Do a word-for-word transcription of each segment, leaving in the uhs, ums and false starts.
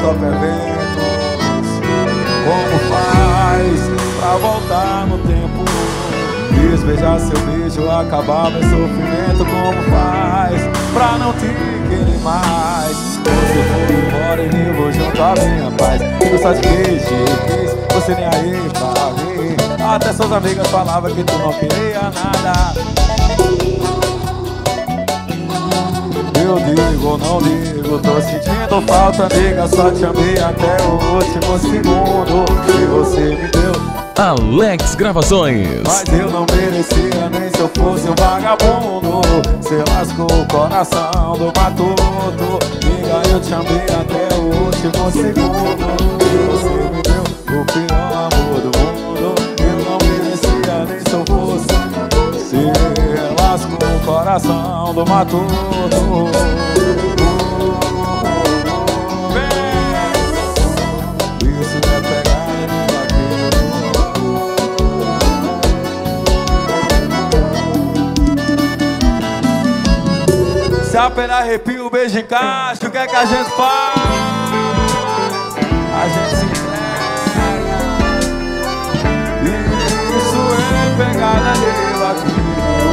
top eventos. Como faz pra voltar no tempo? Desbeijar seu beijo, acabar meu sofrimento. Como faz pra não te querer mais? Você foi embora e levou junto a minha paz. Eu só te beijei, você nem aí pra ver. Até suas amigas falavam que tu não queria nada. Eu digo ou não digo, tô sentindo falta, amiga. Só te amei até o último segundo que você me deu. Alex Gravações. Mas eu não merecia nem se eu fosse um vagabundo. Cê lascou o coração do matuto. Amiga, eu te amei até o último segundo que você me deu o pior amor do mundo. Eu não merecia nem se eu fosse. Cê lascou o coração do matuto. Isso é pegada de vaqueiro. Se a pele arrepia, o beijo encaixa. O que é que a gente faz? A gente se entrega. Isso é pegada de vaqueiro.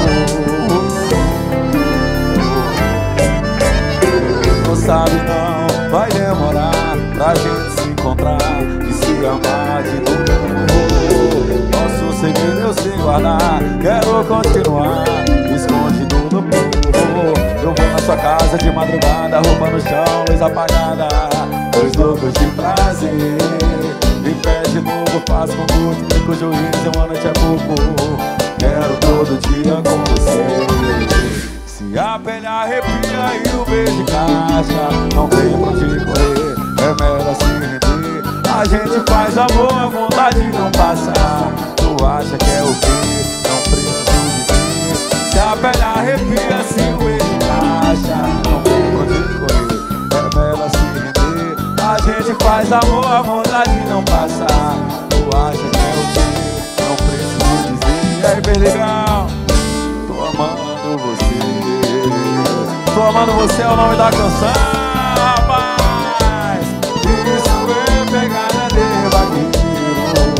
Não sabe não, vai demorar pra gente se encontrar e se amar de novo. Nosso segredo eu sei guardar, quero continuar escondido do povo. Eu vou na sua casa de madrugada, roupa no chão, luz apagada, dois loucos de prazer. Me pede de novo, faço com gosto, fico juiz, uma noite é pouco. Quero todo dia com você. Se a pele arrepia e o beijo encaixa, não tem pra onde correr, é melhor se render. A gente faz amor, a vontade não passa. Tu acha que é o quê? Não preciso dizer. Se a pele arrepia, se o beijo encaixa, não tem pra onde correr, é melhor se render. A gente faz amor, a vontade não passa. Tu acha que é o quê? Não preciso dizer. E aí, bem legal, tô amando você. Tô amando você é o nome da canção, rapaz. Isso é pegada de vaqueiro.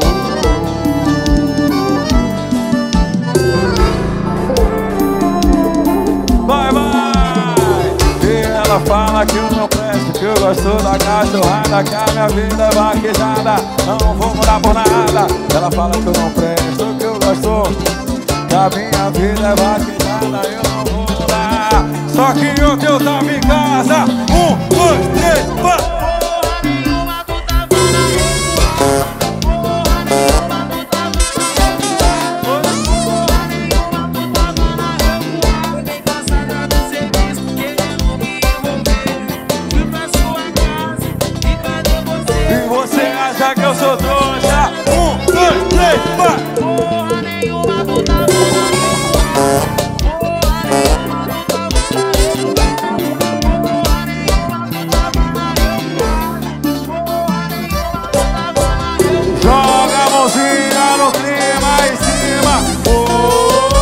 Vai, vai. E ela fala que eu não presto, que eu gosto da cachorrada, que a minha vida é vaquejada, não vou mudar por nada. Ela fala que eu não presto, que eu gosto, que a minha vida é vaquejada, eu não vou mudar. Só que ontem eu tava em casa. Um, dois, três, quatro. Porra nenhuma, tu tá falando. Porra nenhuma, tu tá falando. Porra nenhuma, tu tá falando. Eu nem cansada do serviço, querendo me envolver. Fui pra sua casa, e cadê você? E você acha que eu sou trouxa? Um, dois, três, quatro. Porra nenhuma, tu tá falando. Joga a mãozinha no clima em cima. Oh.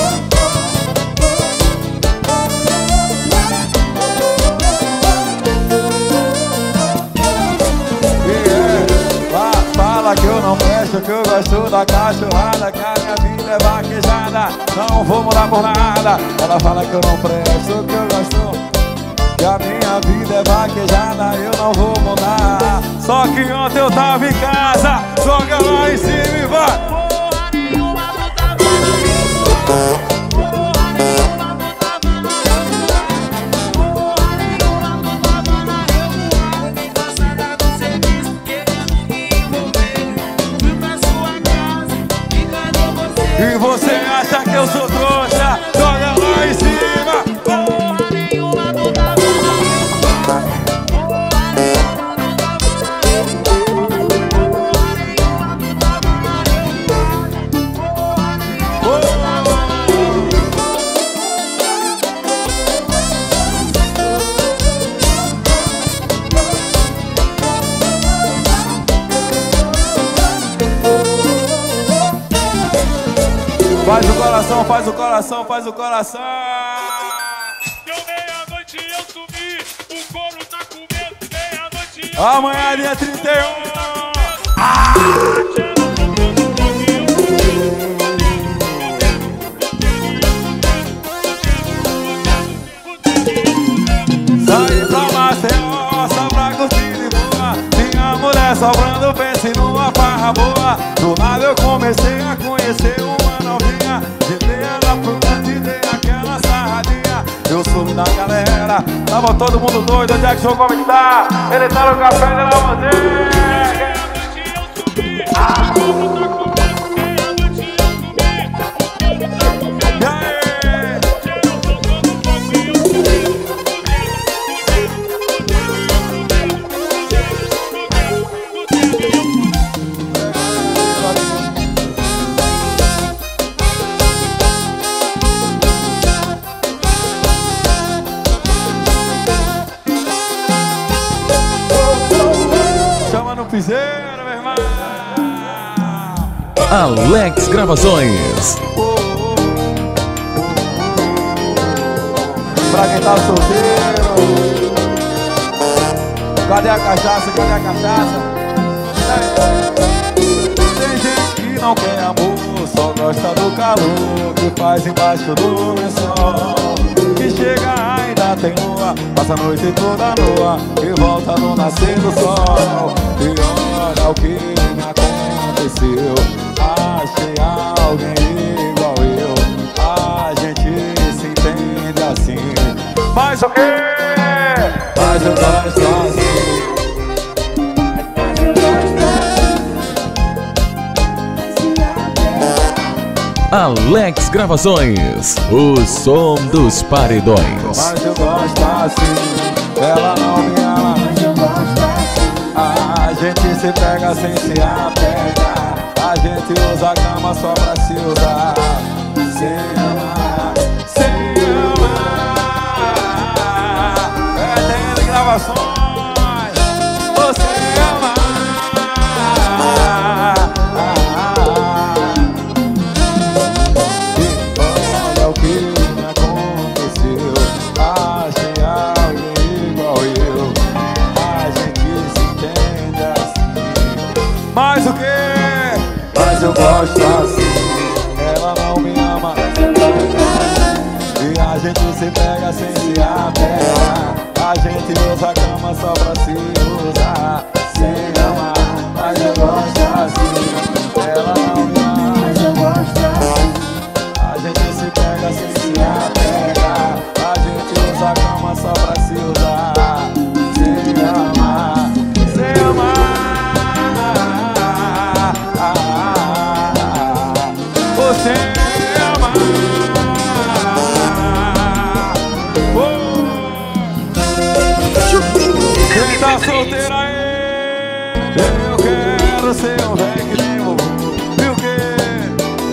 Yeah. Fala que eu não presto, que eu gosto da cachorrada, que a minha vida é vaquejada, não vou mudar por nada. Ela fala que eu não presto, que eu gosto, que a minha vida é vaquejada, eu não vou mudar. Só que ontem eu tava em casa, joga lá em cima e vai. Porra nenhuma, tu tá falando. Porra nenhuma, tu tá falando. Porra nenhuma, tu tá falando. Eu nem cansada do serviço, querendo me envolver. Fui pra sua casa, e cadê você? E você acha que eu sou trouxa? Joga lá em cima. Porra nenhuma, tu tá falando. Faz o coração, faz o coração, faz o coração. Deu meia-noite e eu subi, o couro tá com medo. Meia-noite Amanhã é dia trinta e um. Saí pra Maceió só pra curtir de boa. Minha mulher sobrando, pense numa farra boa. Do nada eu comecei a conhecer uma novinha. Levei ela pro canto e dei aquela sarradinha. Eu subi da galera, tava todo mundo doido. Onde é que o show come tá? Ele tá no café de la bandeira. Piseiro, meu irmão. Alex Gravações. Oh, oh, oh, oh. Pra quem tá solteiro, cadê a cachaça? Cadê a cachaça? Tem gente que não quer amor, só gosta do calor que faz embaixo do lençol. Que chega ainda tem lua, passa a noite toda nua e volta no nascer do sol. E olha o que me aconteceu, achei alguém igual eu. A gente se entende assim. Mas o quê? Mas eu gosto assim. Alex Gravações, o som dos paredões. Mas eu gosto assim, ela não me ama. Mas eu gosto assim. A gente se pega sem se apegar. A gente usa a cama só pra se usar. Sem amar, sem amar. É T N Gravações. Você ama. Mas o quê? Mas eu gosto assim. Ela não me ama. E a gente se pega sem se apegar. A gente usa a cama só pra se usar. Sem amar. Mas eu gosto assim. Ela não me ama. Mas eu gosto assim. A gente se pega sem se apegar. A gente usa a cama só pra se usar. Sem amar. Sem amar. Você ama. Oh. Quem tá solteiro aí? Eu quero ser um velho que nem vovô. Viu que?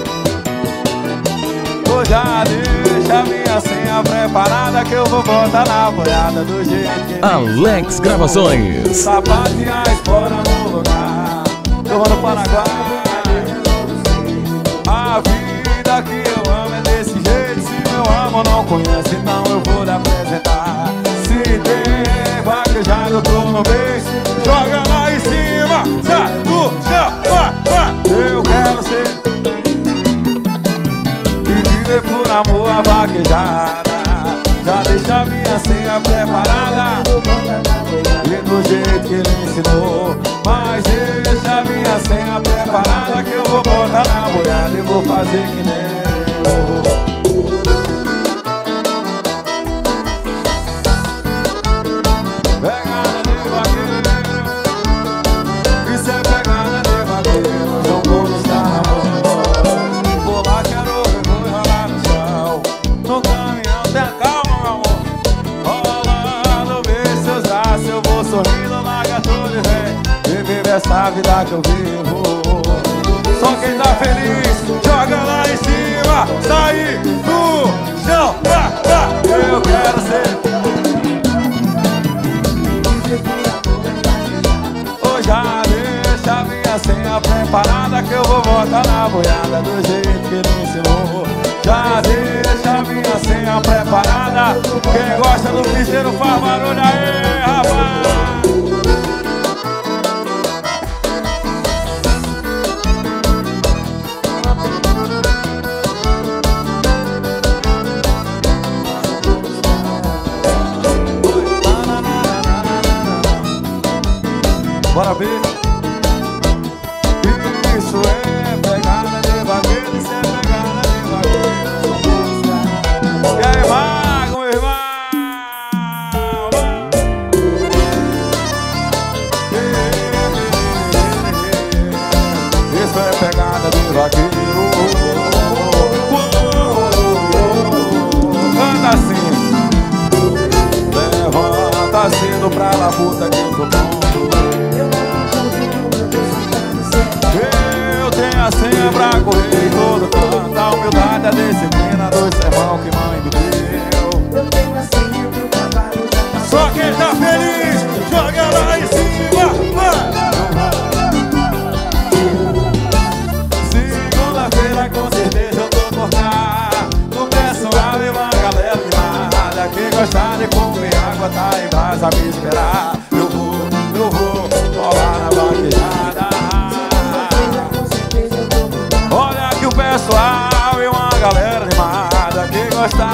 Tô já deixa a minha senha preparada que eu vou botar na boiada do jeito que Alex Gravações. sapatear fora no lugar. Eu vou no Paraguai. A vida que eu amo é desse jeito. Se meu amor não conhece, não eu vou lhe apresentar. Se tem vaquejado, eu tô no beijo. Joga lá em cima, sai do chão, vai, vai. Eu quero ser e viver por amor a vaquejada. Já deixa minha senha preparada e do jeito que ele ensinou. Mas deixa minha senha preparada que eu vou botar na boiada e vou fazer que nem eu. Pegada de vaqueiro, isso é pegada de vaqueiro. João Gomes tá na mão. Vou lá, quero ver, vou rolar no chão. No caminhão, tenha calma, meu amor. Rolando, ver seus braços, eu vou sorrindo, larga tudo e vem. Viver essa vida que eu vivo. Só quem tá feliz, joga lá em cima. Sai do chão, ah, ah. Eu quero ser. Hoje já deixa minha senha preparada que eu vou botar na boiada do jeito que ele ensinou. Já deixa minha senha preparada. Quem gosta do piseiro faz barulho aí, rapaz. pegada de vaqueiro. Anda assim, levanta cedo pra lá, puta que eu tô pronto. Eu tenho a senha pra correr todo canto. A humildade, a disciplina do sermão que mãe me deu. Eu tenho a senha pro cavalo já. Só quem tá feliz, joga lá em cima, vai! Segunda-feira com certeza eu tô por cá. O pessoal e uma galera animada que gosta de comer água, tá em casa a me esperar. Eu vou, eu vou rolar na vaquejada. Olha que o pessoal e uma galera animada que gosta.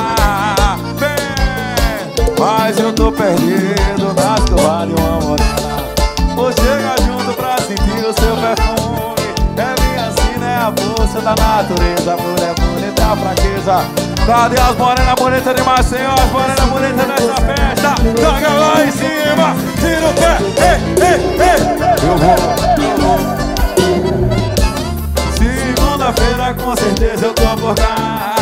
Bem, mas eu tô perdido nas curvas de uma morena. Vou chegar junto pra sentir o seu perfume. É minha sina, é a força da natureza. Mulher bonita, a fraqueza. Cadê as morenas bonitas de Maceió? As morenas bonitas nessa festa. Joga lá em cima, tira o pé, ei, ei, ei. Eu vou, eu vou. Segunda-feira com certeza eu tô por cá.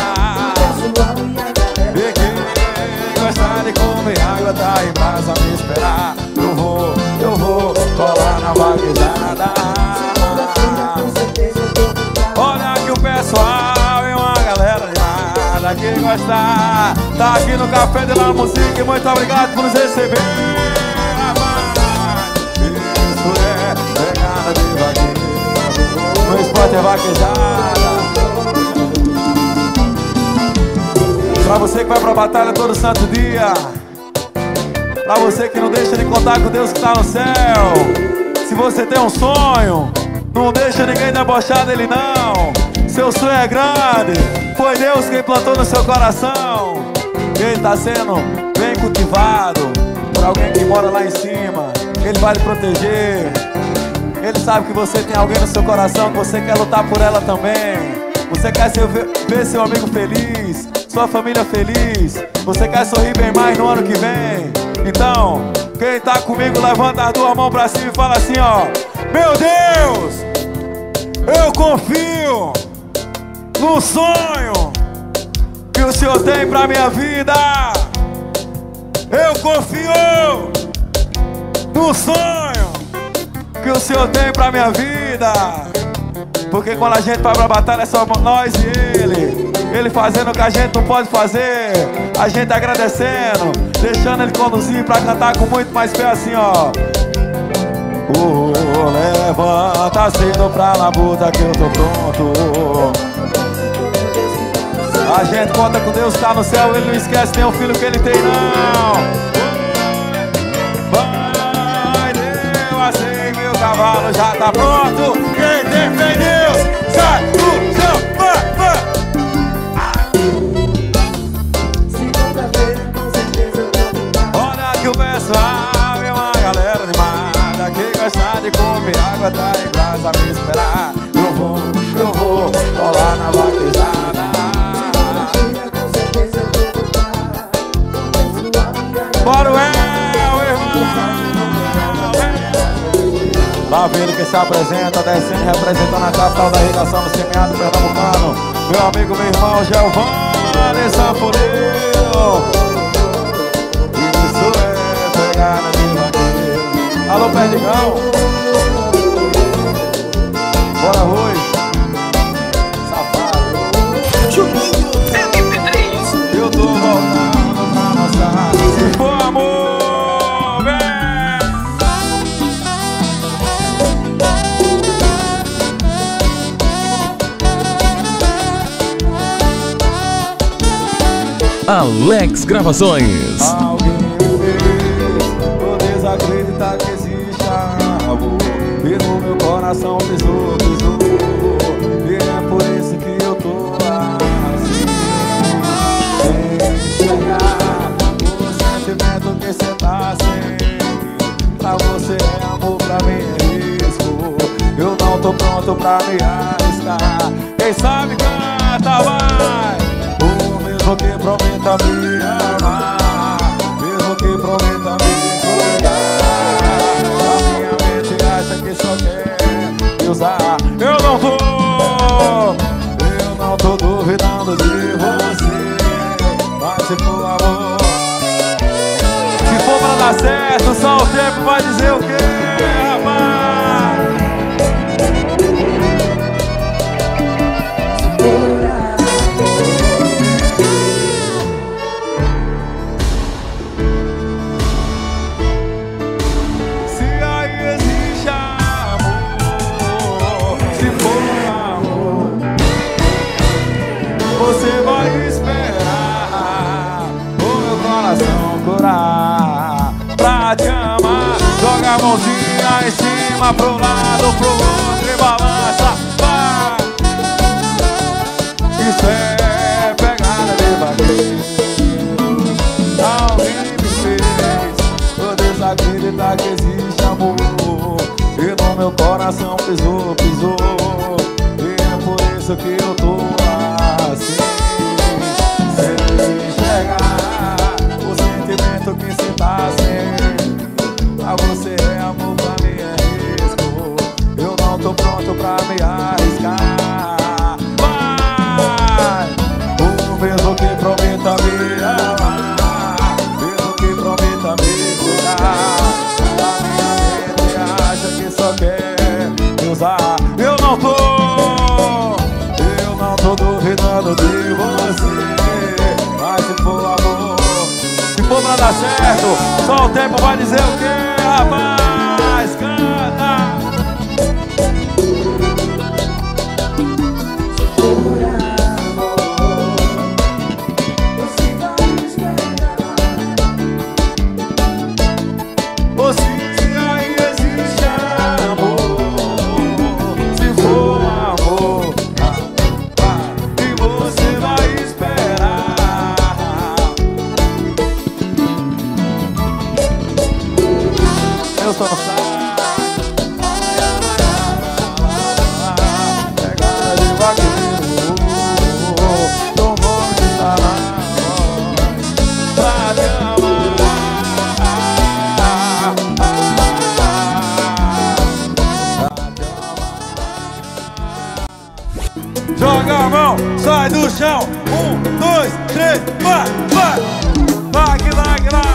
E quem gosta de comer água tá em casa a me esperar. Eu vou, eu vou colar na vaquejada. Olha que o pessoal e uma galera animada que gosta tá aqui no Café de la Música. Muito obrigado por nos receber. Isso é pegada de vaqueiro. No esporte é vaquejada. Pra você que vai pra batalha todo santo dia. Pra você que não deixa de contar com Deus que tá no céu. Se você tem um sonho, não deixa ninguém debochar dele não. Seu sonho é grande, foi Deus quem plantou no seu coração. Ele tá sendo bem cultivado por alguém que mora lá em cima. Ele vai lhe proteger. Ele sabe que você tem alguém no seu coração, que você quer lutar por ela também. Você quer ser, ver seu amigo feliz, sua família feliz. Você quer sorrir bem mais no ano que vem. Então, quem tá comigo, levanta as duas mãos pra cima e fala assim, ó: meu Deus, eu confio no sonho que o Senhor tem pra minha vida. Eu confio no sonho que o Senhor tem pra minha vida. Porque quando a gente vai pra batalha é só nós e Ele. Ele fazendo o que a gente não pode fazer. A gente agradecendo, deixando Ele conduzir pra cantar com muito mais fé assim, ó. Oh, levanta cedo pra labuta que eu tô pronto. A gente conta com Deus que tá no céu. Ele não esquece nem o filho que Ele tem não. Vai, Deus, assim que o cavalo já tá pronto. Quem tem fé em Deus, sai do chão, vai, vai. Olha que o pessoal é uma galera animada que gosta de comer água, tá em casa a me esperar. Eu vou, eu vou colar na vaquejada. Bora o El, irmão. Lá vendo que se apresenta, descendo, representando a capital da irrigação do semiárido pernambucano. Meu amigo, meu irmão, Giovanni Sanfoneiro. Isso é pegada de vaqueiro. Alô, Perdigão. Bora, Rui. Safado. Juninho M P três. Eu tô voltando pra nossa. Se for amor, vem. Alex Gravações. Alguém me fez vou desacreditar que existe amor. E no meu coração pisou, pisou. E é por isso que eu tô assim. Sem enxergar o sentimento que cê tá sem. Pra você é amor, pra mim é risco. Eu não tô pronto pra me arriscar. Quem sabe canta, vai. Mesmo que prometa me amar, mesmo que prometa me cuidar, a minha mente acha que só quer me usar. Eu não vou Eu não tô duvidando de você, mas se for amor, se for pra dar certo, só o tempo vai dizer o quê, rapaz? Se aí existe amor, se for amor, você vai esperar o meu coração curar pra te amar. Joga a mãozinha em cima, pro lado, pro outro e balança, vai. Isso é pegada de vaqueiro. Alguém me fez eu desacreditar que existe amor, e no meu coração pisou, pisou, e é por isso que eu tô assim, sem enxergar o sentimento que cê tá sem. Pra você é amor, pra mim é risco. Eu não tô pronto pra me arriscar. Vai! O mesmo que prometa me amar, mesmo que prometa me cuidar, a minha mente acha que só quer me usar. Eu não tô, eu não tô duvidando de você, mas se for amor, se for pra dar certo, só o tempo vai dizer o quê, rapaz? Canta! Ou se aí existe amor, se for amor, e você vai esperar. Eu só não sei. Pegada de vaqueiro, não vou te dar mais pra te amar. Joga a mão, sai do chão. Um, dois, três, vai, vai. Vai que vai que vai.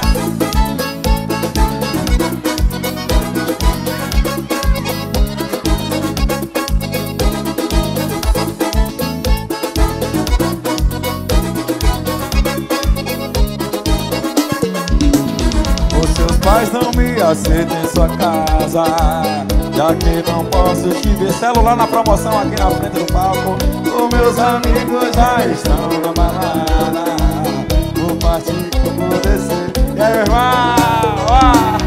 Os seus pais não me aceitam em sua casa, já que não posso te ver. Celular na promoção aqui na frente do palco. Os meus amigos já estão na balada, vou partir como descer. E aí, meu irmão, ah,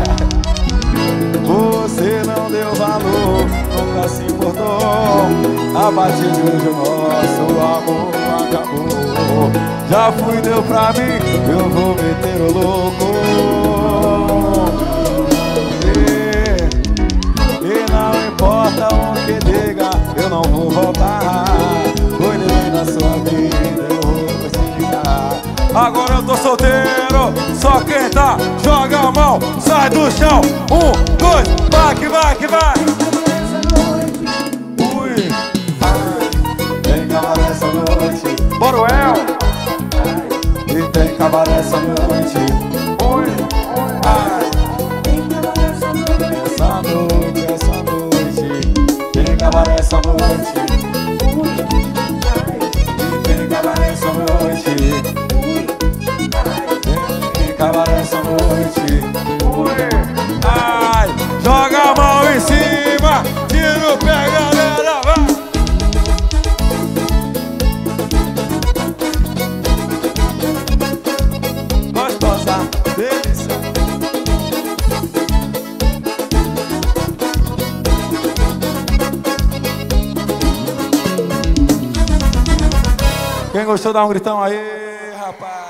você não deu valor, nunca se importou. A partir de hoje o nosso amor acabou. Já fui, deu pra mim, eu vou meter o louco. E não importa o que diga, eu não vou voltar. Cuide bem da sua vida, eu vou ficar. Agora eu tô solteiro, só quem tá, joga a mão, sai do chão. Um, dois, vai que vai que vai. Ui, tem cabaré essa noite. Bora, El. E tem cabaré essa noite. Ui, ai. Essa noite, essa noite, tem cabaré essa noite. E tem cabaré essa noite. Tem cabaré essa noite. Ai, joga a mão em cima, tira o pé, galera, vai. Gostosa, delícia. Quem gostou, dá um gritão aí, rapaz.